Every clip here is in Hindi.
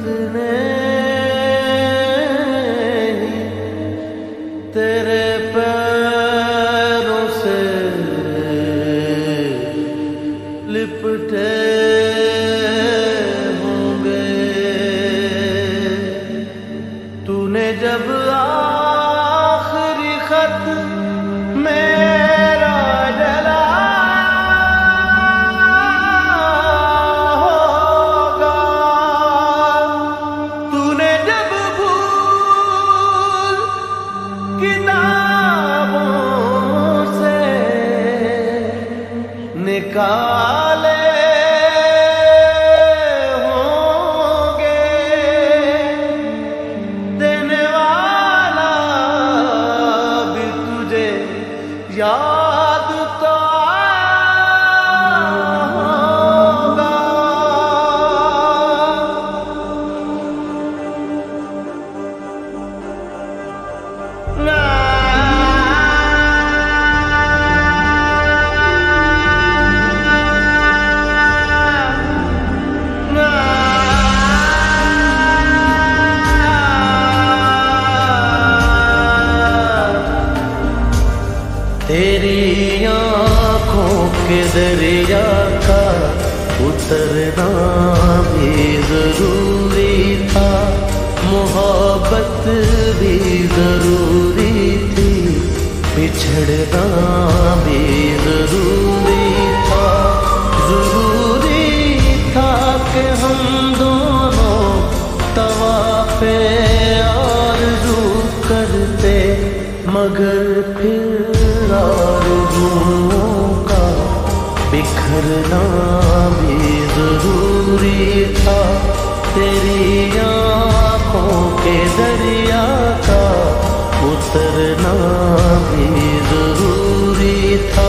ने तेरे पैरों से लिपटे होंगे। तूने जब आखिरी खत मेरा जला होगा, तूने जब भूल किताबों से निकाले होंगे, देने वाला भी तुझे याद तो होगा। तेरी आँखों के दरिया का उतरना भी जरूरी था, मोहब्बत भी जरूरी थी, बिछड़ना भी जरूरी था। जरूरी था कि हम दोनों तवाफ़े आरज़ू करते, मगर फिर आरज़ुओं का बिखरना भी जरूरी था। तेरी आँखों के दरिया का उतरना भी जरूरी था।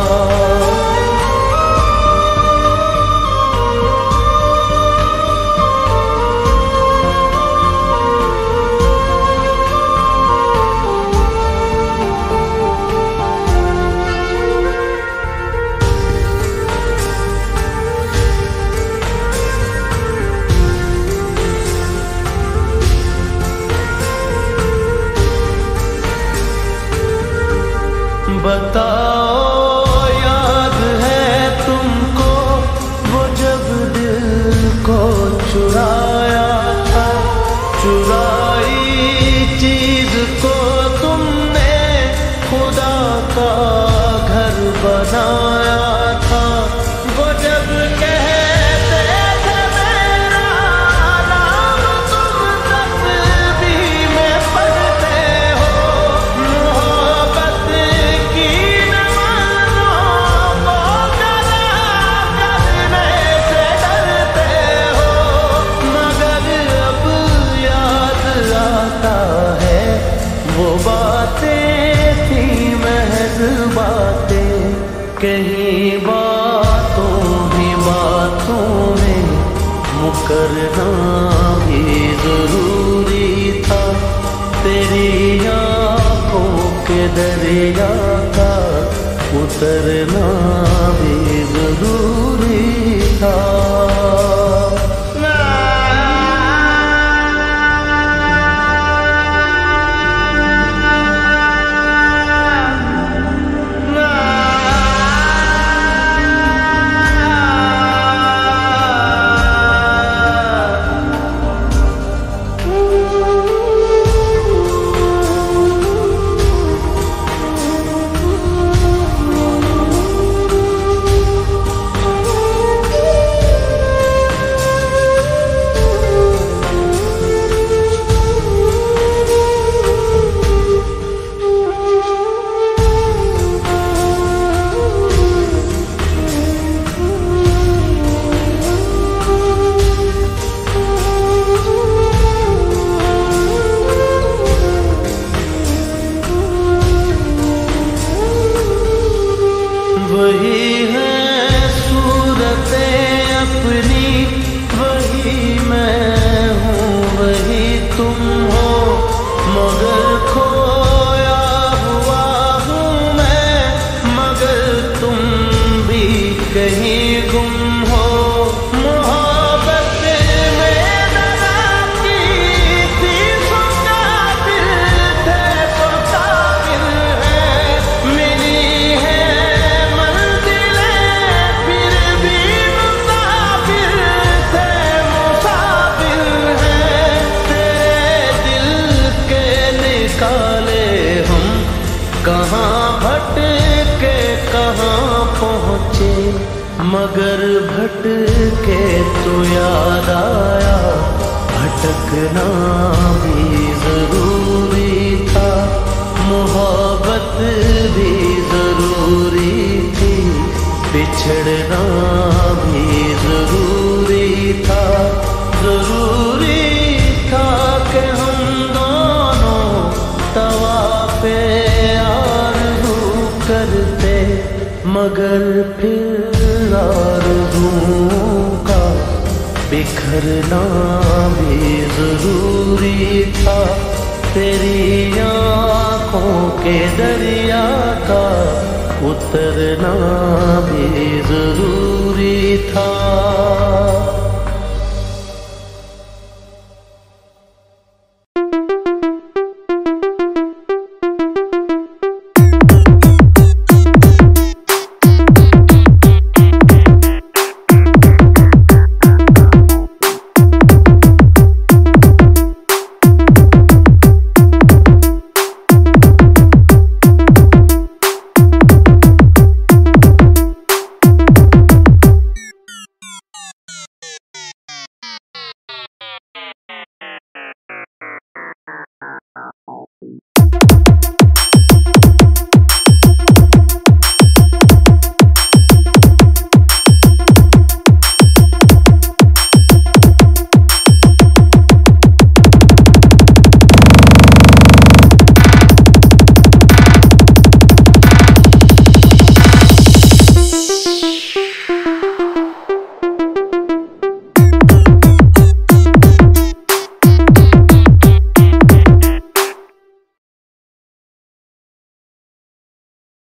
बताओ याद है तुमको वो जब दिल को चुराया था, चुराई चीज को तुमने खुदा का घर बनाया था। वो जब कहते थे मेरा नाम तुम तस्बीह में पढ़ते हो, मोहब्बत की नमाज़ों को कज़ा करने से डरते हो, मगर अब याद आता है वो बातें थी महज़ बातें, कहीं बातों भी बातों में मुकरना भी जरूरी था। तेरी आँखों के दरिया का उतरना भी जरूरी था। मगर भटके तो याद आया, भटकना भी जरूरी था, मोहब्बत भी जरूरी थी, बिछड़ना भी जरूरी था। जरूरी था कि हम दोनों तवाफ़े आरज़ू करते, मगर फिर आरज़ुओं का बिखरना भी जरूरी था। तेरी आँखों के दरिया का उतरना भी जरूरी